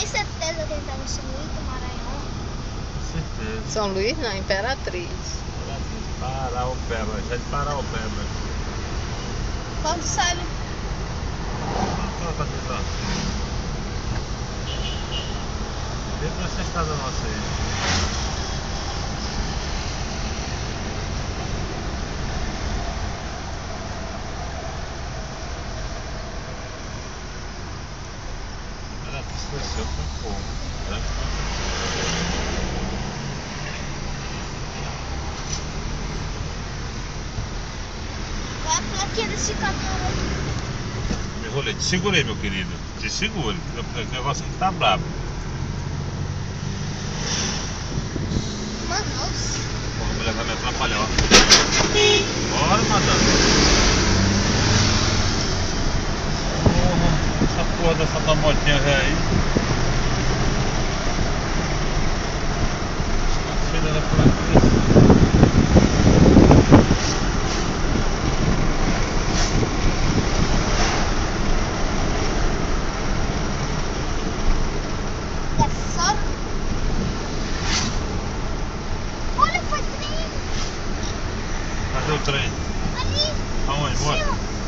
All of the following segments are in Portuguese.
Tem certeza que ele estava em São Luís do Maranhão? Certeza. São Luís não, Imperatriz. Paraopeba, já de Paraopeba. Quando sabe? Coloca tudo lá. Dentro dessa estrada nossa aí. Ela desceu com fogo, né? Olha a plaquinha desse caminhão aí. Me enrolei. Te segurei, meu querido. Te segure. O negócio aqui tá brabo. Manaus. Porra, a mulher vai me atrapalhar, ó. Bora, madame. Porra, essa porra dessa tua motinha já aí. Filha da plaquinha. Olha, foi trem. Cadê o trem? Ali. Aonde? Bora.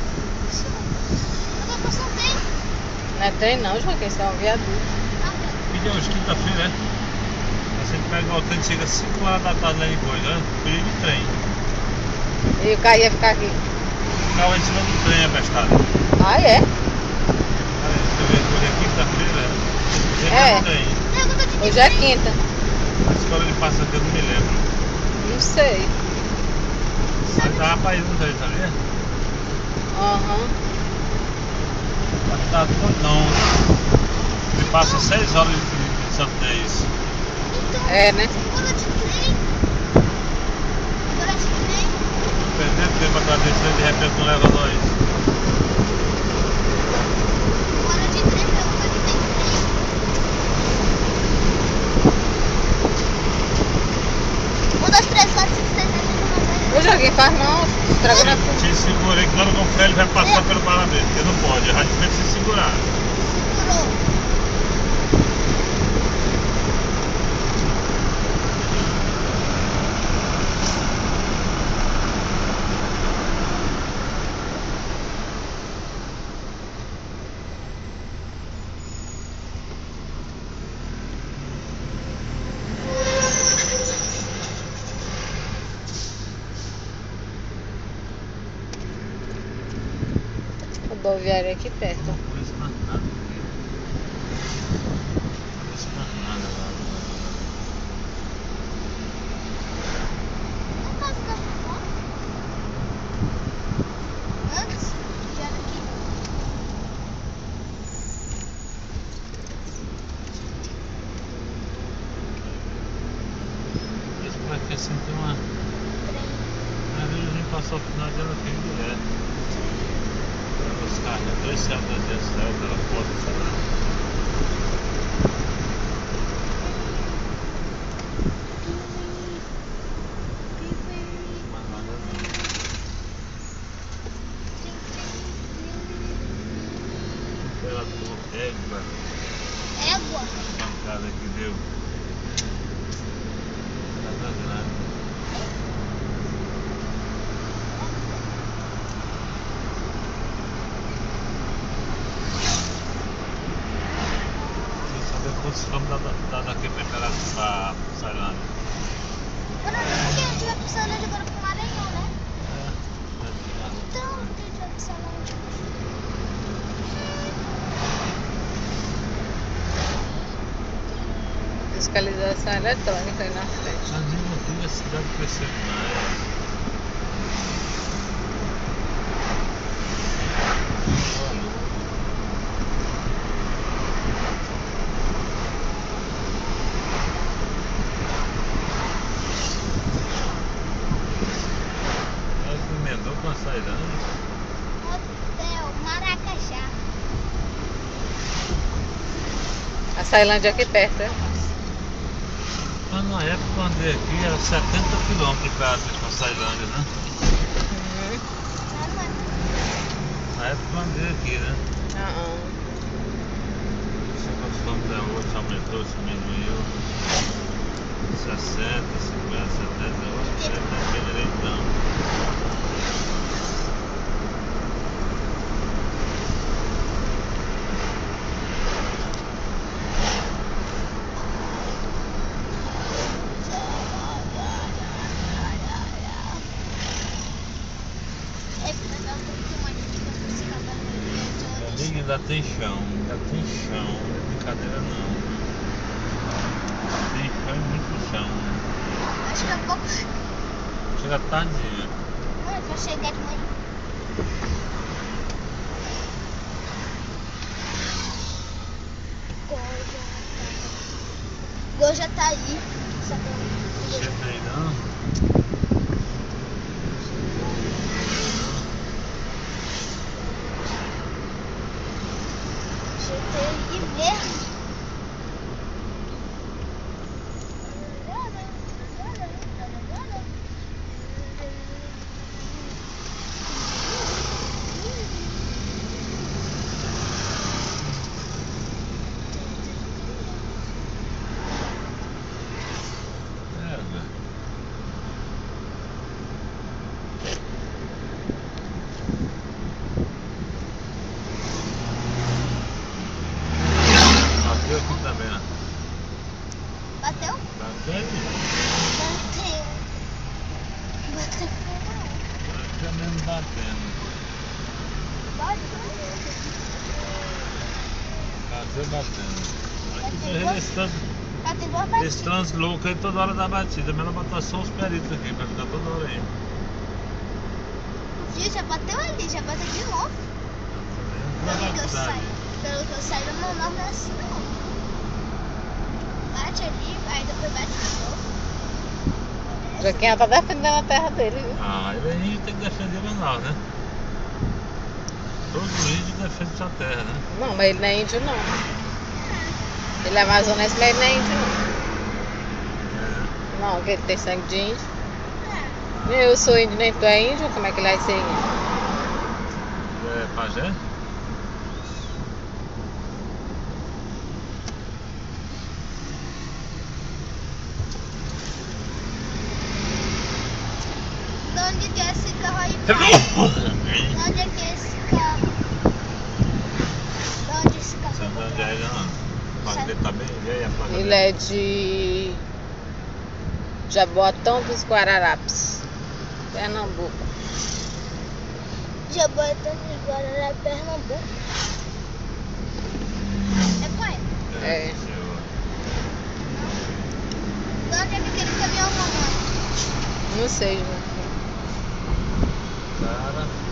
Eu vou passar o trem. Não é trem não, Joaquim, isso é um viaduto. Que dia hoje? Quinta-feira, né? Você pega o trem, chega às 5 horas da tarde lá em Coisa, né? Período de trem. E o carro ia ficar aqui. Ficava em cima do trem, abestado. Ah, é? Você vê que hoje é quinta-feira, É. o trem. Hoje é quinta. A escola ele passa aqui, eu não me lembro. Não sei. Mas dava pra ir no trem, sabia? Aham. Mas tá todo não. Ele passa 6 horas de Santos. É, né? Hora de trem. Hora de trem. Perdendo tempo atrás desse trem, de repente não leva nós. Hora de trem, pergunta que tem trem. Um, dois, três, quatro, cinco, seis, sete, oito, nove, Ô, Joaquim, faz não. Estraga na frente. Te segurei que lá no Confré ele vai passar pelo parabéns, porque não pode, é rádio de se segurar. segurou. Rodoviária aqui perto. Não conheço mais nada. Não conheço mais nada lá. Não casa da vovó? Antes? Já era aqui. Esse por aqui assim tem uma. Às vezes a gente passou o final de ano aqui direto. Os carros, 2 céus, 2 céus, pela porta, sei lá. Mas nada não. Temperatura, égua. Égua. Pancada que deu. Casa grande. Quantos quilômetros dá daqui pra Imperatriz pra Ceilândia? Agora não tem onde vai pro Ceilândia agora pro Maranhão, né? Então, onde a gente vai pro Ceilândia? Fiscalização eletrônica aí na frente. Mas não tem a cidade crescendo mais. Emendou com a Ceilândia. Hotel Maracajá. A Ceilândia aqui perto, é? Mas na época que eu andei aqui era 70 km de Imperatriz pra Ceilândia, né? Na época que eu andei aqui, né? sei quantos quilômetros é hoje, se aumentou, se diminuiu. 60, 50, 70, eu acho que você não tem direito não. É porque vai dar um pouquinho mais de tempo pra você acabar no Amiga, ainda tem chão, não é brincadeira não. Tem chão e muito chão. Acho que é um pouco. Chega tardinha. Mano, vai chegar de manhã. Gol já tá aí. Só que eu- Chega aí não. GTI mesmo. Bateu aqui também, né? Bateu? Bateu aí. Bateu. Bateu. Bateu mesmo batendo. Bateu. Bateu duas Esse batidas. trans louco aí toda hora dá batida, melhor botar só os peritos aqui pra ficar toda hora aí. Viu? Já bateu ali, já bateu de novo. Pelo que eu saio, não é assim não. Bate ali, aí depois bate de novo. Joaquim tá defendendo a terra dele, viu? Ah, ele tem que defender o menor, né? Todo índio defende sua terra, né? Não, mas ele não é índio, não. Ele é amazonense, mas ele não é índio, É. não. Não, que ele tem sangue de índio. Ah, Eu sou índio, nem tu é índio, como é que ele vai ser índio? é pajé? De onde que é esse carro aí, pai? De onde é que é esse carro? De onde esse carro Você não é? é não. A placa dele tá bem velha, a placa Ele dele. é de Jaboatão dos Guararapes, Pernambuco. Jaboatão de Guarará, Pernambuco. É, pai? É. Senhor. De onde é que aquele caminhão, mamãe? Não sei, Joaquim. Cara.